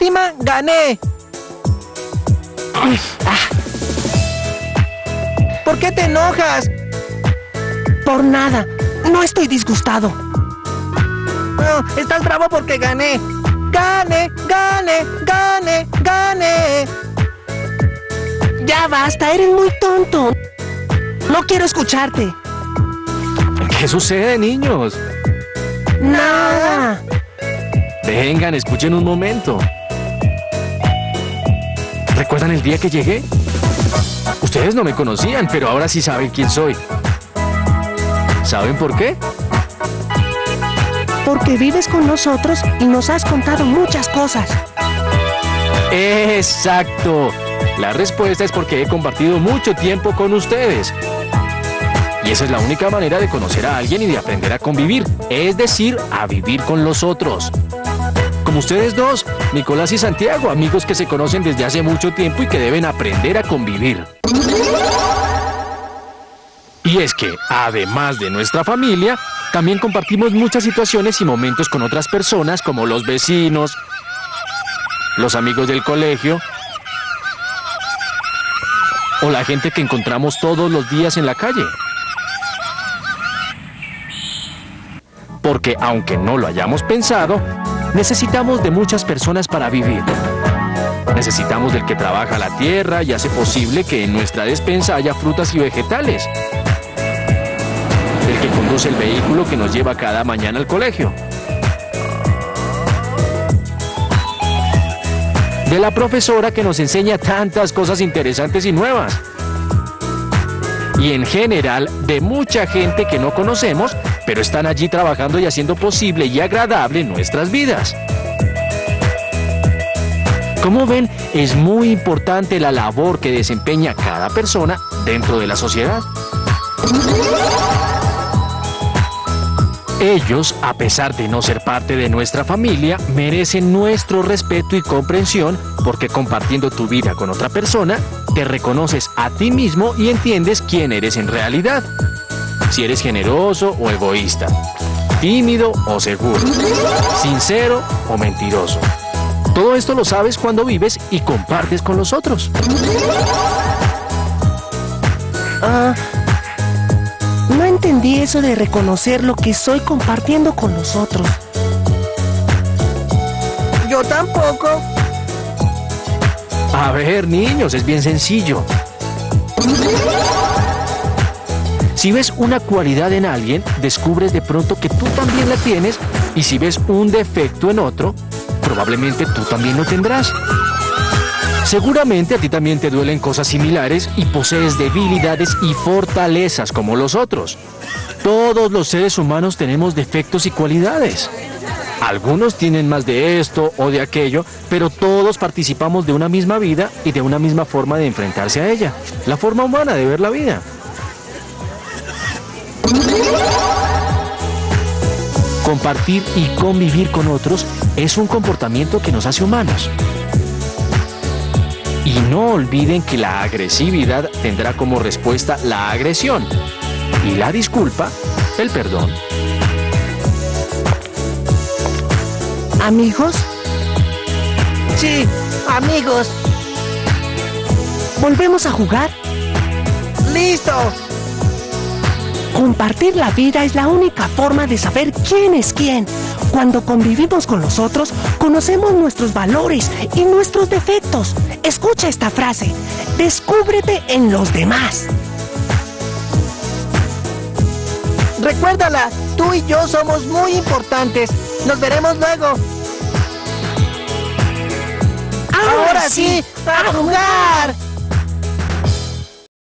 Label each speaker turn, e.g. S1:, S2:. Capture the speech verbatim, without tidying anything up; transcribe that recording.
S1: última gané. ¿Por qué te enojas?
S2: Por nada. No estoy disgustado.
S1: No, estás bravo porque gané. Gané, gané, gané, gané.
S2: Ya basta, eres muy tonto. No quiero escucharte.
S3: ¿Qué sucede, niños?
S2: Nada.
S3: Vengan, escuchen un momento. ¿Recuerdan el día que llegué? Ustedes no me conocían, pero ahora sí saben quién soy. ¿Saben por qué?
S2: Porque vives con nosotros y nos has contado muchas cosas.
S3: ¡Exacto! La respuesta es porque he compartido mucho tiempo con ustedes. Y esa es la única manera de conocer a alguien y de aprender a convivir, es decir, a vivir con los otros. Como ustedes dos, Nicolás y Santiago, amigos que se conocen desde hace mucho tiempo y que deben aprender a convivir. Y es que, además de nuestra familia, también compartimos muchas situaciones y momentos con otras personas como los vecinos, los amigos del colegio o la gente que encontramos todos los días en la calle. Porque aunque no lo hayamos pensado, necesitamos de muchas personas para vivir. Necesitamos del que trabaja la tierra y hace posible que en nuestra despensa haya frutas y vegetales. Del que conduce el vehículo que nos lleva cada mañana al colegio. De la profesora que nos enseña tantas cosas interesantes y nuevas. Y en general, de mucha gente que no conocemos, pero están allí trabajando y haciendo posible y agradable nuestras vidas. Como ven, es muy importante la labor que desempeña cada persona dentro de la sociedad. Ellos, a pesar de no ser parte de nuestra familia, merecen nuestro respeto y comprensión porque compartiendo tu vida con otra persona, te reconoces a ti mismo y entiendes quién eres en realidad. Si eres generoso o egoísta, tímido o seguro, sincero o mentiroso. Todo esto lo sabes cuando vives y compartes con los otros.
S2: Ah... No entendí eso de reconocer lo que soy compartiendo con los otros.
S1: Yo tampoco.
S3: A ver, niños, es bien sencillo. Si ves una cualidad en alguien, descubres de pronto que tú también la tienes, y si ves un defecto en otro, probablemente tú también lo tendrás. Seguramente a ti también te duelen cosas similares y posees debilidades y fortalezas como los otros. Todos los seres humanos tenemos defectos y cualidades. Algunos tienen más de esto o de aquello, pero todos participamos de una misma vida y de una misma forma de enfrentarse a ella. La forma humana de ver la vida. Compartir y convivir con otros es un comportamiento que nos hace humanos. Y no olviden que la agresividad tendrá como respuesta la agresión y la disculpa, el perdón.
S2: ¿Amigos?
S1: Sí, amigos.
S2: ¿Volvemos a jugar?
S1: ¡Listo!
S2: Compartir la vida es la única forma de saber quién es quién. Cuando convivimos con los otros, conocemos nuestros valores y nuestros defectos. Escucha esta frase: descúbrete en los demás.
S1: Recuérdala, tú y yo somos muy importantes. Nos veremos luego.
S2: Ahora,
S1: Ahora sí, a jugar.